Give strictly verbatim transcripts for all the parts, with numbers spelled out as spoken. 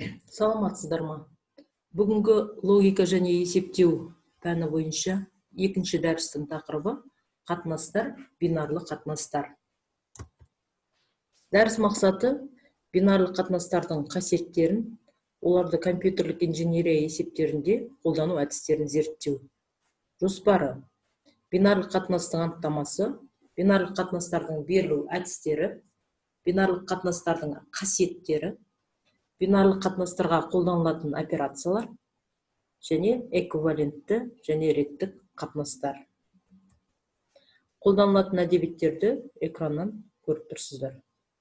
Саламатсыздар ма? Бүгінгі логика және есептеу пәні бойынша екінші дәрістің тақырыбы қатынастар, бинарлы қатынастар. Дәріс мақсаты бинарлы қатынастардың қасиеттерін, оларды компьютерлік инженерия есептерінде қолдану әдістерін зерттеу. Жоспары: бинарлы қатынастың анықтамасы, бинарлы қатынастардың берілу әдістері, бинарлы қатынастардың қасиеттері, бинарлы қатынастарға қолданылатын операциялар және эквивалентті және реттік қатынастар. Қолданылатын әдебиеттерді экраннан көріп тұрсыздар.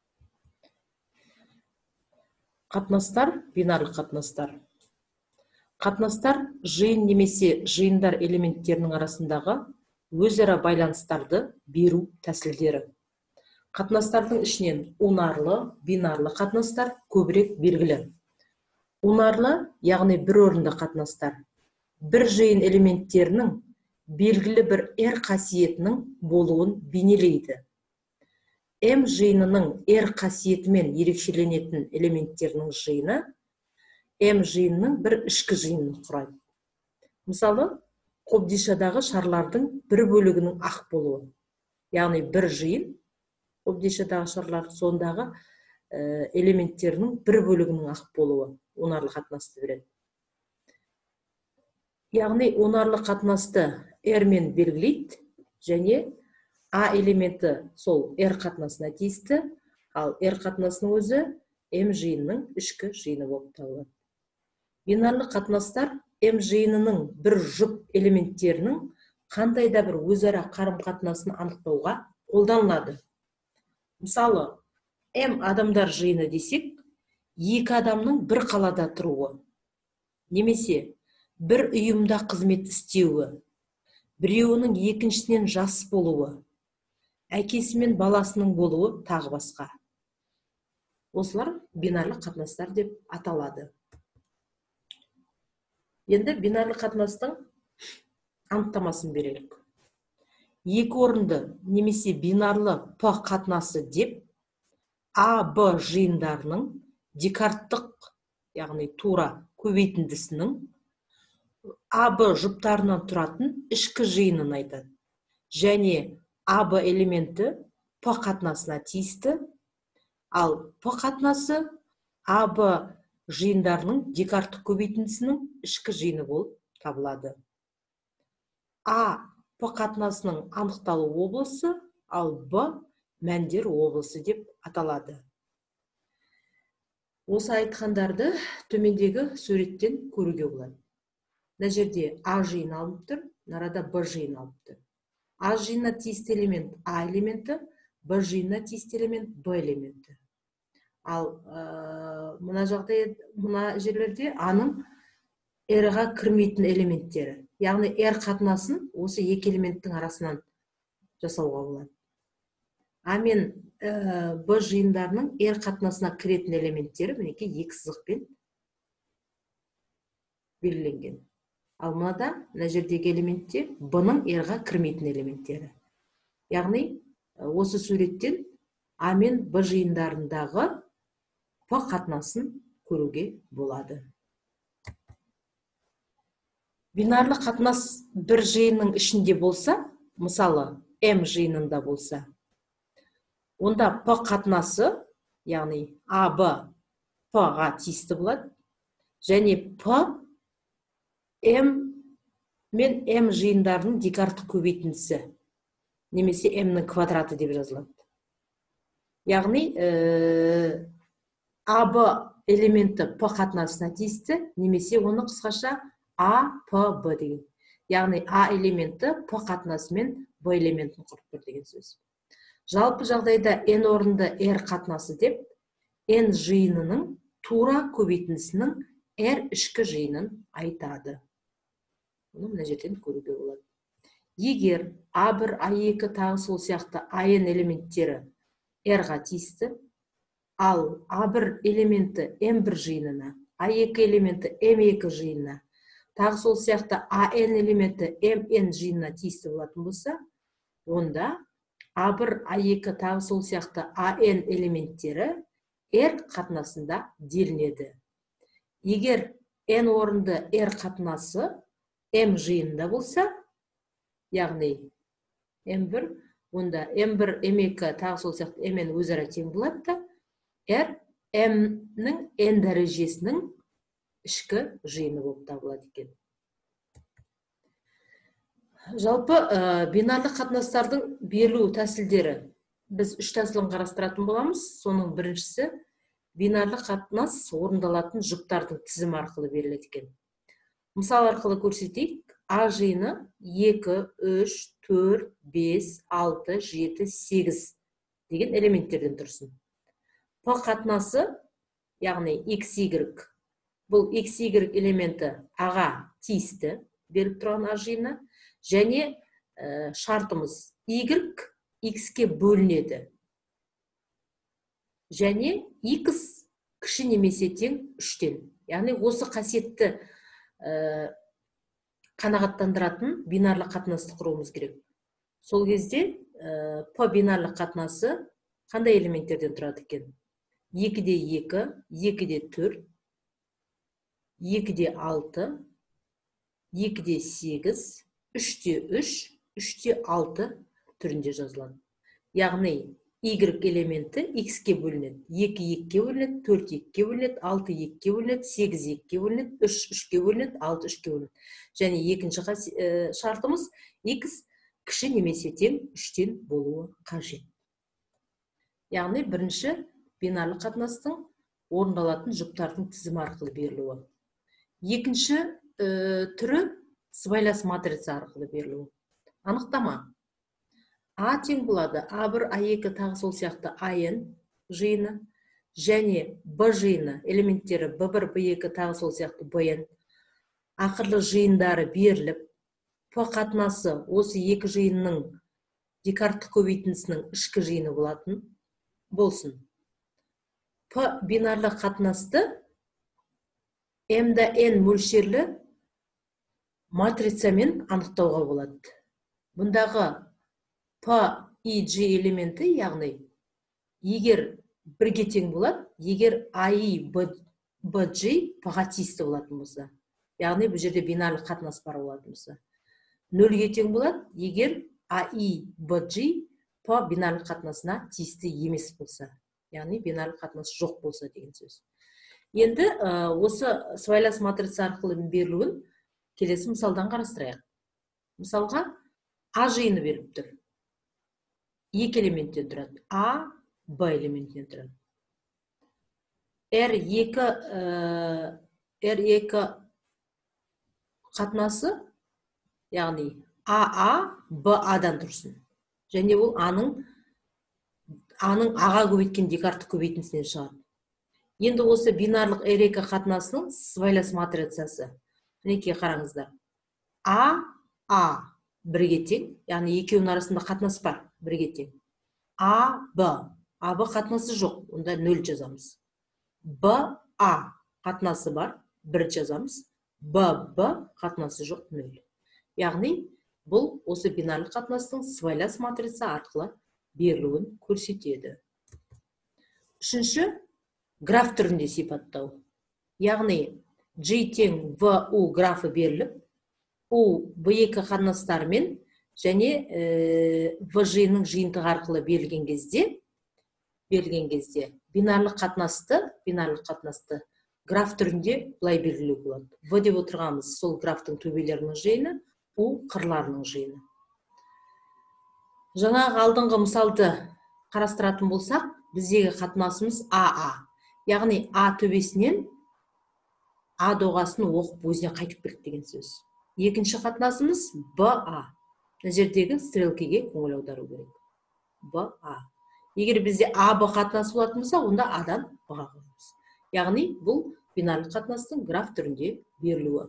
Қатынастар, бинарлы қатынастар. Қатынастар жиын немесе жиындар элементтерінің арасындағы өзара байланыстарды беру тәсілдері. Қатынастардың ішінен унарлы, бинарлы қатынастар көбірек белгілі. Унарлы, яғни бір орынды қатынастар, бір жиын элементтерінің белгілі бір R қасиетінің болуын бейнелейді. M жиынының R қасиетімен ерекшеленетін элементтерінің жиыны M жиынының бір ішкі жиынын құрайды. Мысалы, қобдишадағы шарлардың бір бөлігінің ақ болуы. Яғни бір жиын қобдишадағы шарлар сондағы элементтерінің бір бөлігінің ақ болуы унарлы қатынасты береді. Яғни унарлы қатынасты R мен белгілейді және A элементі сол R қатынасына тиісті, ал R қатынасының өзі M жиынының ішкі жиыны болып табылады. Бинарлы қатынастар M жиынының бір жұп элементтерінің қандай да бір өзара қарым-қатынасын анықтауға қолданылады. Мысалы, M адамдар жиыны десек, екі адамның бір қалада тұруы, немесе бір ұйымда қызмет істеуі, біреуінің екіншісінен жас болуы, әкесі мен баласының болуы тағы басқа. Осылар бинарлы қатынастар деп аталады. Енді бинарлы қатынастың анықтамасын берелік. Екі орынды немесе бинарлы P қатынасы деп A, B жиындарының декарттық, яғни тура көбейтіндісінің A, B жұптарынан тұратын ішкі жиынын айтады. Және A, B элементі P қатынасына тиісті, ал P қатынасы A, B жиындарының декарттық көбейтіндісінің ішкі жиыны болып табылады. A P қатынасының анықталу облысы, ал B мәндер облысы деп аталады. Осы айтқандарды төмендегі суреттен көруге болады. Мына жерде A жиыны алынып тұр, мынада B жиыны алынып тұр. A жиынына тиісті элемент A элементі, B жиынына тиісті элемент B элементі. Ал мына жағдай, мына жерлерде A-ның R-ға кірмейтін элементтері. Яғни R қатынасын осы екі элементтің арасынан жасауға болады. А мен B жиындарының R қатынасына кіретін элементтері мінеки екі сызықпен белгіленген. Ал мынада, мына жердегі элементте B-ның R-ға кірмейтін элементтері. Яғни осы суреттен А мен B жиындарындағы P қатынасын көруге болады. Бинарлы қатынас бір жиынның ішінде болса, мысалы M жиынында болса, онда P қатынасы, яғни A, B, P-ға тиісті болады, және P M мен M жиындарының декарттық көбейтіндісі, немесе M-ның квадраты деп жазылады. Яғни A, B элементі P қатынасына тиісті, немесе оны қысқаша A, P, B деген. Яғни A элементі P қатынасымен B элементін құрып тұр деген сөз. Жалпы жағдайда N орынды R қатынасы деп N жиынының тура көбейтіндісінің R ішкі жиынын айтады. Оны мына жерден көруге болады. Егер A бір, A екі тағы сол сияқты A N элементтері R-ға тиісті, ал A бір элементі M бір жиынына, A екі элементі M екі жиынына, тағы сол сияқты A N элементі M N жиынына тиісті болатын болса, онда A бір, A екі тағы сол сияқты A N элементтері R қатынасында делінеді. егер n орынды r қатынасы m жиынында болса, яғни m бір, онда m бір, m екі тағы сол сияқты mn өзара тең болады да, r m-нің n дәрежесінің ішкі жиыны болып табылады екен. Жалпы бинарлы қатынастардың берілу тәсілдері біз үш тәсілін қарастыратын боламыз. Соның біріншісі бинарлы қатынас орындалатын жұптардың тізімі арқылы беріледі екен. Мысал арқылы көрсетейік. А жиыны екі, үш, төрт, бес, алты, жеті, сегіз деген элементтерден тұрсын. П қатынасы, яғни x, y, бұл x, y элементі аға тиісті беріп тұрған А жиыны, және ә, шартымыз y x-ке бөлінеді. Және x кіші немесе тең үштен. Яғни осы қасиетті ә, қанағаттандыратын бинарлы қатынасты құруымыз керек. Сол кезде ә, П бинарлы қатынасы қандай элементтерден тұрады екен? екіде екі, екіде төрт, екіде алты, екіде сегіз, үште үш, үште алты түрінде жазылады. Яғни y элементі x-ке бөлінеді, екі екіге бөлінеді, төрт екіге бөлінеді, алты екіге бөлінеді, сегіз екіге бөлінеді, үш үшке бөлінеді, алты үшке бөлінеді. Және екінші шартымыз x кіші немесе тең үштен болуы қажет. Яғни бірінші бинарлы қатынастың орындалатын жұптардың тізімі арқылы берілуі. Екінші ә, түрі сыбайлас матрица арқылы берілуі. Анықтама. А тең болады а бір, а екі тағы сол сияқты ан жиыны, және Б жиыны элементтері Б бір, Б екі тағы сол сияқты бн. Ақырлы жиындары беріліп, П қатынасы осы екі жиынның декарттық көбейтіндісінің ішкі жиыны болатын болсын. П бинарлы қатынасты m-да n мөлшерлі матрицамен анықтауға болады. Бұндағы P I G элементі, яғни егер бірге тең болады, егер I B G P-ға тиісті болатын болса, яғни бұл жерде бинарлы қатынас бар болатын болса. нөлге тең болады, егер I B G P бинарлы қатынасына тиісті емес болса, яғни бинарлы қатынас жоқ болса деген сөз. Енді осы сыбайлас матрица арқылы берілуін келесі мысалдан қарастырайық. Мысалға А жиыны беріп тұр. Екі элементтен тұрады. А, Б элементінен тұрады. R екі, R екі қатынасы, яғни А А, Б А-дан тұрсын. Және ол Аның Аның аға көбейткен декарттық көбейтіндісінен шығады. Енді осы бинарлық R екі қатынасының сыбайлас матрицасы. Мінекей қараңыздар. А, А бірге тең, яғни екеуінің арасында қатынас бар, бірге тең. А, Б. А, Б қатынасы жоқ, онда нөл жазамыз. Б, А қатынасы бар, бір жазамыз. Б, Б қатынасы жоқ, нөл. Яғни бұл осы бинарлық қатынастың сыбайлас матрица арқылы берілуін көрсетеді. Үшінші, граф түрінде сипаттау. Яғни G тең V U графы беріліп, U V екі қатынастарымен және V жиынның жиынтығы арқылы берілген кезде, берілген кезде бинарлық қатынасты, бинарлық қатынасты граф түрінде былай белгілеу болады. V деп отырғанымыз сол графтың төбелерінің жиыны, U қырларының жиыны. Жаңағы алдыңғы мысалды қарастыратын болсақ, біздегі қатынасымыз А А. Яғни А төбесінен А доғасын оқып өзіне қайтып берді деген сөз. Екінші қатынасымыз Б А. Мына жердегі стрелкеге көңіл аудару керек. Б А. Егер бізде А Б қатынасы болатын болса, онда Адан Б-ға қоямыз. Яғни бұл бинарлық қатынастың граф түрінде берілуі.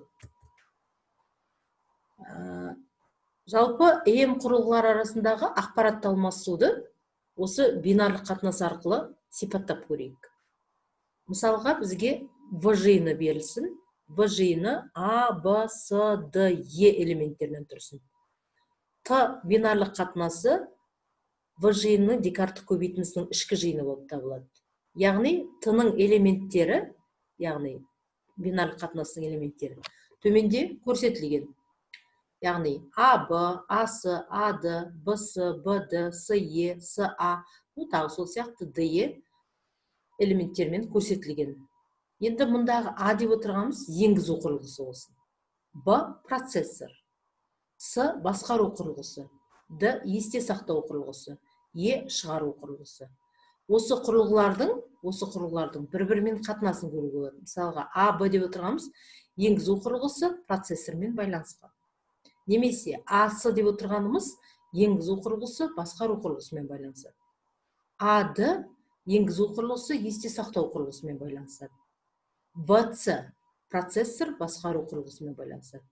Жалпы ем құрылғылар арасындағы ақпаратты алмасуды осы бинарлық қатынас арқылы сипаттап көрейік. Мысалға бізге В жиыны берілсін. В жиыны А, Б, С, Д, Е элементтерінен тұрсын. Т бинарлық қатынасы В жиынының декарттық көбейтіндісінің ішкі жиыны болып табылады. Яғни Т-ның элементтері, яғни бинарлық қатынастың элементтері төменде көрсетілген. Яғни А Б, А С, А Д, Б С, Б Д, С Е, С А, ну тағы сол сияқты Д Е элементтермен көрсетілген. Енді мұндағы А деп отырғанымыз енгізу құрылғысы болсын. Б процессор, С басқару құрылғысы, Д есте сақтау құрылғысы, Е шығару құрылғысы. Осы құрылғылардың, осы құрылғылардың бір-бірімен қатынасын көруге болады. Мысалға А Б деп отырғанымыз енгізу құрылғысы процессормен байланысқан. Немесе А С деп отырғанымыз енгізу құрылғысы басқару құрылғысымен байланысады. А Д енгізу құрылғысы есте сақтау құрылғысымен байланысады. Б С процессор басқару құрылғысымен байланысады.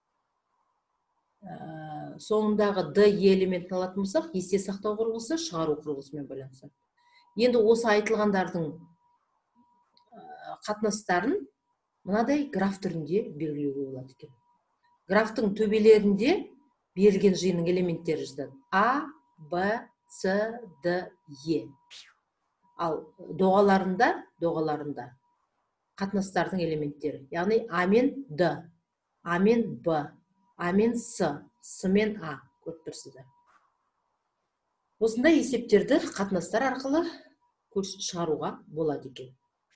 Соңындағы Д Е элементін алатын болсақ, есте сақтау құрылғысы шығару құрылғысымен байланысады. Енді осы айтылғандардың қатынастарын мынадай граф түрінде белгілеуге болады екен. Графтың төбелерінде берілген жиынның элементтері жазылады. А, Б, С, Д, Е. Ал доғаларында, доғаларында қатынастардың элементтері. Яғни А мен Д, А мен Б, А мен С, С мен А көріп тұрсыздар. Осындай есептерді қатынастар арқылы шығаруға болады екен.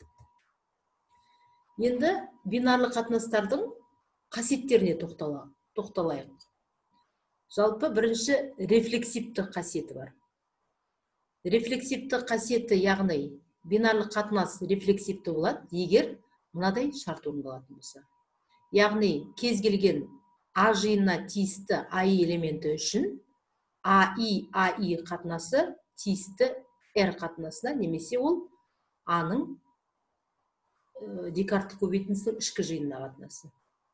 Енді бинарлы қатынастардың қасиеттеріне тоқталайық. Жалпы бірінші рефлексивті қасиеті бар. Рефлексивті қасиеті, яғни бинарлы қатынас рефлексивті болады, егер мынадай шарт орындалатын болса. Яғни кез келген А жиынына тиісті АИ элементі үшін АИ АИ қатынасы тиісті R қатынасына, немесе ол Аның Декарттық көбейтіндісінің ішкі жиынына қатынасы.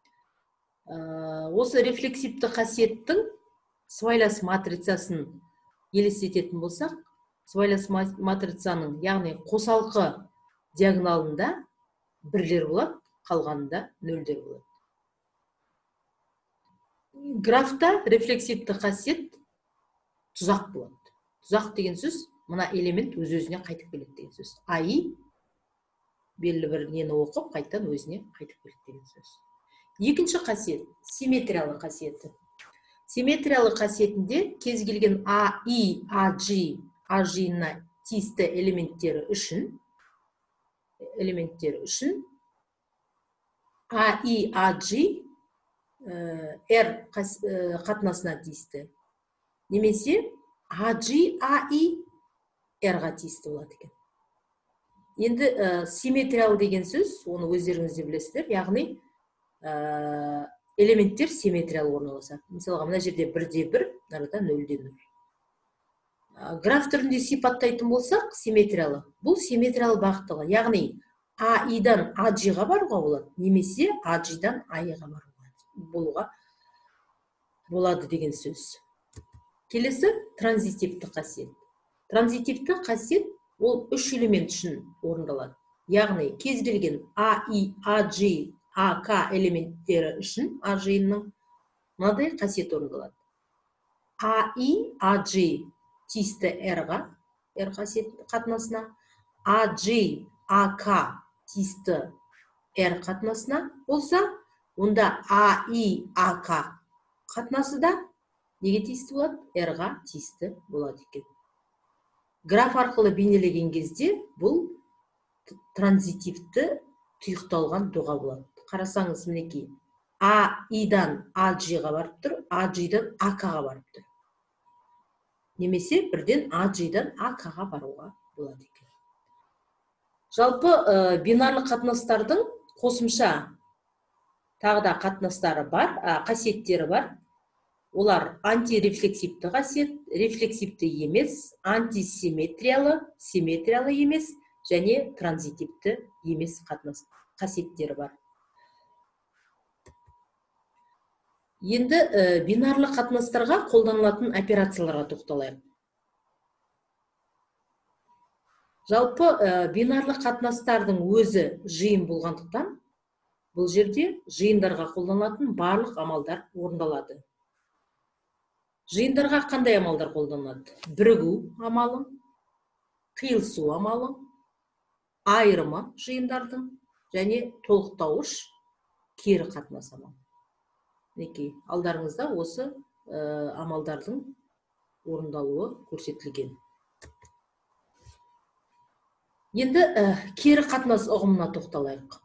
Осы рефлексивті қасиеттің сыбайлас матрицасын елестететін болсақ, сыбайлас матрицаның, яғни қосалқы диагоналында бірлер болады, қалғанында нөлдер болады. Графта рефлексивті қасиет тұзақ болады. Тұзақ деген сөз, мына элемент өз-өзіне қайтып келеді деген сөз. АИ белгілі бір нені оқып, қайттан өзіне қайтып келеді деген сөз. Екінші қасиет симметриялы қасиеті. Симметриялы қасиетінде кез келген АИ, АЖ, А жиынына тиісті элементтері үшін элементтері үшін АИ, АЖ R қатынасына тиісті. Немесе АЖ, АИ R-ға тиісті болады екен. Енді симметриялы деген сөз, оны өздеріңіз де білесіздер, яғни элементтер симметриялы орналасады. Мысалға, мына жерде бірде бір, мынада нөлде нөл. Граф түрінде сипаттайтын болсақ, симметриялы. Бұл симметриялы бағыттағы, яғни АИ-дан АЖ-ға баруға болады, немесе АЖ-дан АИ-ға болуға болады деген сөз. Келесі транзитивті қасиет. Транзитивті қасиет ол үш элемент үшін орындалады. Яғни кез келген АИ, АЖ, АК элементтері үшін А жиынның мынадай қасиет орындалады. АИ, АЖ тиісті R-ға, R қасиет қатынасына, АЖ, АК тиісті R қатынасына болса, онда АИ, АК қатынасы да неге тиісті болады? R-ға тиісті болады екен. Граф арқылы бейнелеген кезде бұл транзитивті тұйықталған доға болады. Қарасаңыз, мінекей, АИ-дан АЖ-ға барып тұр, АЖ-дан АК-ға барып тұр. Немесе бірден АЖ-дан АК-ға баруға болады екен. Жалпы бинарлы қатынастардың қосымша тағы да қатынастары бар, қасиеттері бар. Олар антирефлексивті қасиет, рефлексивті емес, антисимметриялы, симметриялы емес және транзитивті емес қатынас қасиеттері бар. Енді бинарлы қатынастарға қолданылатын операцияларға тоқталайық. Жалпы бинарлы қатынастардың өзі жиын болғандықтан, бұл жерде жиындарға қолданылатын барлық амалдар орындалады. Жиындарға қандай амалдар қолданылады? Бірігу амалы, қиылысу амалы, айырымы жиындардың, және толықтауыш кері қатынас амал. Мінекей, алдарыңызда осы амалдардың орындалуы көрсетілген. Енді кері қатынас ұғымына тоқталайық.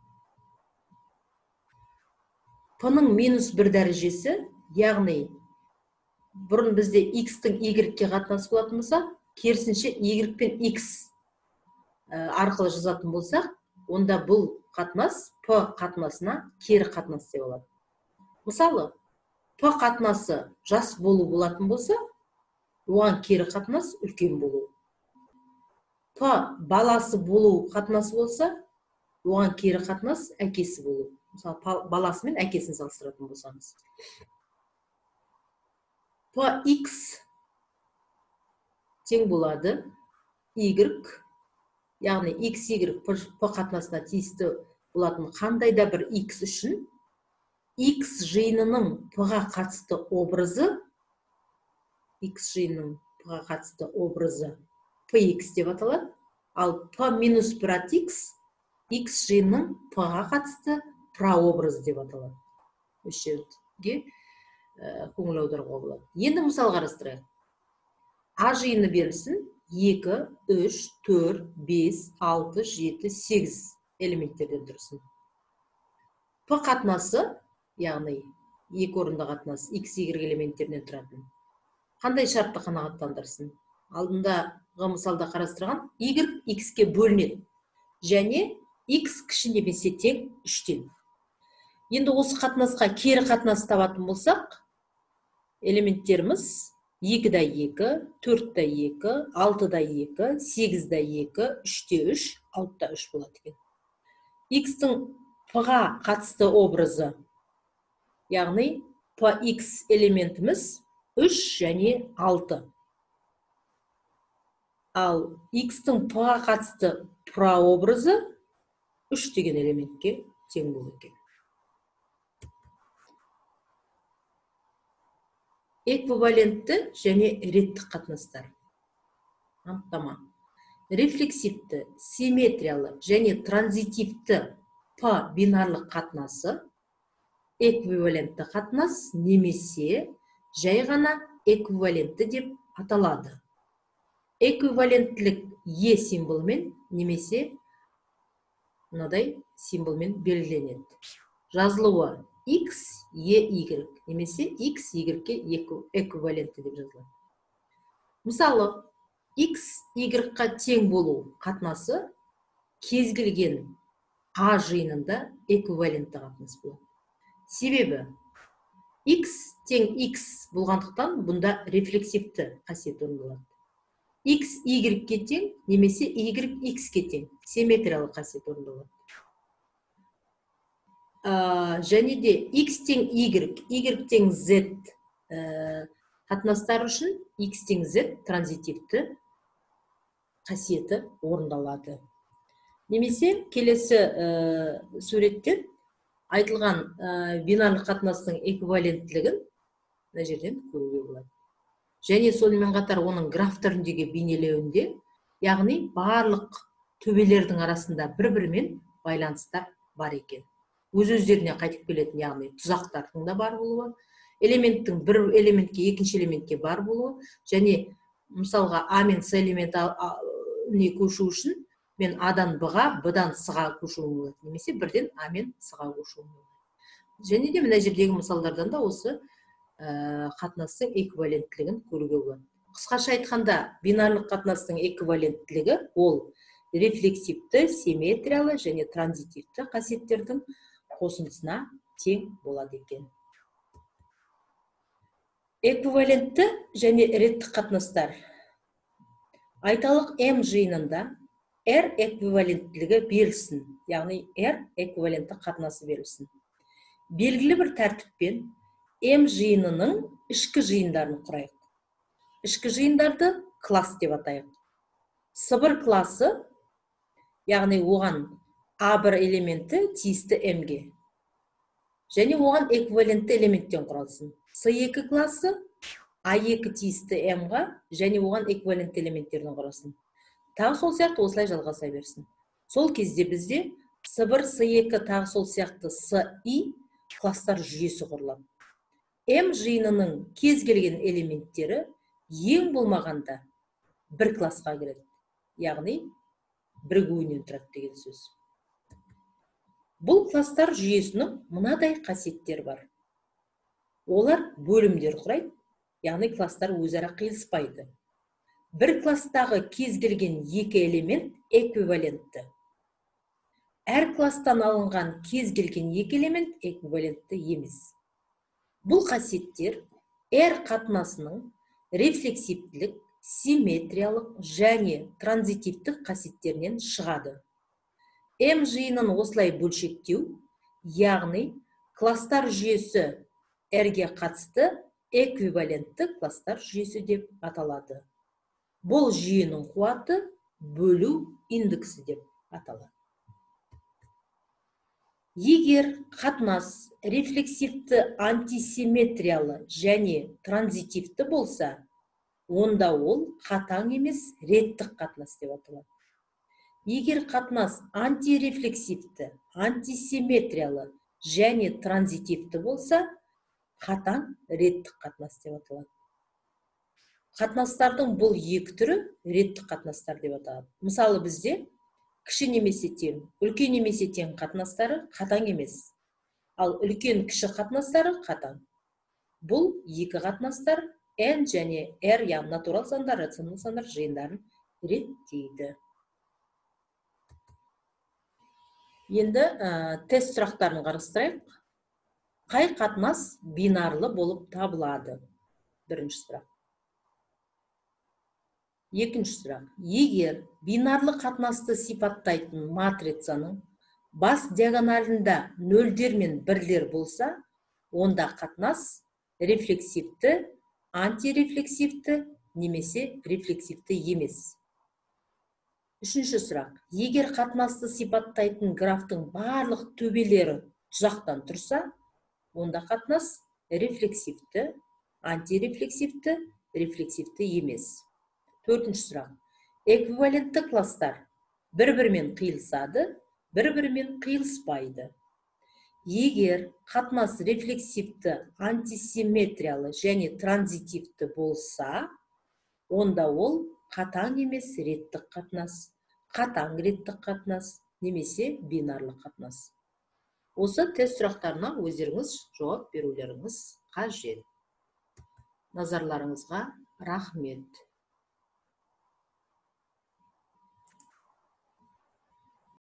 П-ның минус бір дәрежесі, яғни бұрын бізде x-тің y-ке қатынасы болатын болса, керісінше y пен x арқылы жазатын болсақ, онда бұл қатынас П қатынасына кері қатынас деп алады. Мысалы, П қатынасы жас болу болатын болса, оған кері қатынас үлкен болу. П баласы болу қатынасы болса, оған кері қатынас әкесі болу. Мысалы, баласы мен әкесін салыстыратын болсаңыз. П-Х тең болады Y, яғни X, Y П қатынасына тиісті болатын қандай да бір X үшін X жиынының П-ға қатысты образы, X жиынының П-ға қатысты образы П-Х деп аталады, ал П минус бір ат X, X жиынының П-ға қатысты прообразы деп аталады. Осы жерге көңіл аударуға болады. Енді мысал қарастырайық. А жиыны берілсін екі, үш, төрт, бес, алты, жеті, сегіз элементтерден тұрсын. П қатынасы, яғни екі орында қатынас X, Y элементтерінен тұратын. Қандай шартты қанағаттандырсын? Алдындағы мысалда қарастырған Y X-ке бөлінеді және X кіші немесе тең үштен. Енді осы қатынасқа кері қатынас табатын болсақ, элементтеріміз екі да екі, төрт та екі, алты да екі, сегіз да екі, үш та үш, алты да үш болады екен. X-тің П-ға қатысты образы, яғни П-Х элементіміз үш және алты. Ал X-тің П-ға қатысты прообразы үш деген элементке тең болады екен. Эквивалентті және реттік қатынастар. Анықтама. Рефлексивті, симметриялы және транзитивті П бинарлық қатынасы эквивалентті қатынас немесе жай ғана эквивалентті деп аталады. Эквиваленттілік Е символымен немесе мынадай символмен белгіленеді. Жазылуы X, E, Y немесе X, Y-ке эквивалентті деп жазылады. Мысалы, X, Y-қа тең болу қатынасы кез келген А жиынында эквивалентті қатынас болады. Себебі X тең X болғандықтан бұнда рефлексивті қасиет орындалады. X, Y-ке тең немесе Y, X-ке тең симметриялы қасиет орындалады. Және де X тең Y, Y тең Z қатынастар үшін X тең Z транзитивті қасиеті орындалады. Немесе келесі суреттен айтылған бинарлық қатынастың эквиваленттілігін мына жерден көруге болады. Және сонымен қатар оның граф түріндегі бейнелеуінде, яғни барлық төбелердің арасында бір-бірімен байланыстар бар екен. Өз-өздеріне қайтып келетін, яғни тұзақтардың да бар болуы, элементтің бір элементке екінші элементке бар болуы, және мысалға А мен С элементіне көшу үшін мен А-дан Б-ға, Б-дан С-ға көшуім болады, немесе бірден А мен С-ға көшуім болады. Және де мына жердегі мысалдардан да осы қатынастың эквиваленттілігін көруге болады. Қысқаша айтқанда, бинарлық қатынастың эквиваленттілігі ол рефлексивті, симметриялы және транзитивті қасиеттердің қосындысына тең болады екен. Эквивалентті және реттік қатынастар. Айталық М жиынында R эквиваленттілігі берілсін, яғни R эквивалентті қатынасы берілсін. Белгілі бір тәртіппен М жиынының ішкі жиындарын құрайық. Ішкі жиындарды класс деп атайық. С бір класы, яғни оған А бір элементі тиісті М-ге. Және оған эквивалентті элементтен құралсын. С екі класы А екі тиісті М-ға және оған эквивалентті элементтерден құралсын. Тағы сол сияқты осылай жалғаса берсін. Сол кезде бізде С бір, С екі тағы сол сияқты С И класстар жүйесі құрылады. М жиынының кез келген элементтері ең болмағанда бір классқа кіреді. Яғни бірігуінен тұрады деген сөз. Бұл класстар жүйесінің мынадай қасиеттері бар. Олар бөлімдер құрайды, яғни класстар өзара қиылыспайды. Бір класстағы кез келген екі элемент эквивалентті. Әр класстан алынған кез келген екі элемент эквивалентті емес. Бұл қасиеттер R қатынасының рефлексивтілік, симметриялық және транзитивтік қасиеттерінен шығады. М жиынын осылай бөлшектеу, яғни класстар жүйесі R-ге қатысты эквивалентті класстар жүйесі деп аталады. Бұл жүйенің қуаты бөлу индексі деп аталады. Егер қатынас рефлексивті, антисимметриялы және транзитивті болса, онда ол қатаң емес реттік қатынас деп аталады. Егер қатынас антирефлексивті, антисимметриялы және транзитивті болса, қатаң реттік қатынас деп аталады. Қатынастардың бұл екі түрі реттік қатынастар деп аталады. Мысалы бізде кіші немесе тең, үлкен немесе тең қатынастары қатаң емес, ал үлкен кіші қатынастары қатаң. Бұл екі қатынастар N және R, яғни натурал сандар, рационал сандар жиындарын реттейді. Енді тест сұрақтарын қарастырайық. Қай қатынас бинарлы болып табылады? Бірінші сұрақ. Екінші сұрақ. Егер бинарлы қатынасты сипаттайтын матрицаның бас диагоналында нөлдер мен бірлер болса, онда қатынас рефлексивті, антирефлексивті немесе рефлексивті емес. Үшінші сұрақ. Егер қатынасты сипаттайтын графтың барлық төбелері тұзақтан тұрса, онда қатынас рефлексивті, антирефлексивті, рефлексивті емес. Төртінші сұрақ. Эквивалентті класстар бір-бірімен қиылысады, бір-бірімен қиылыспайды. Егер қатынас рефлексивті, антисимметриялы және транзитивті болса, онда ол қатаң емес реттік қатынас, қатаң реттік қатынас немесе бинарлы қатынас. Осы тест сұрақтарына өздеріңіз жауап берулеріңіз қажет. Назарларыңызға рахмет.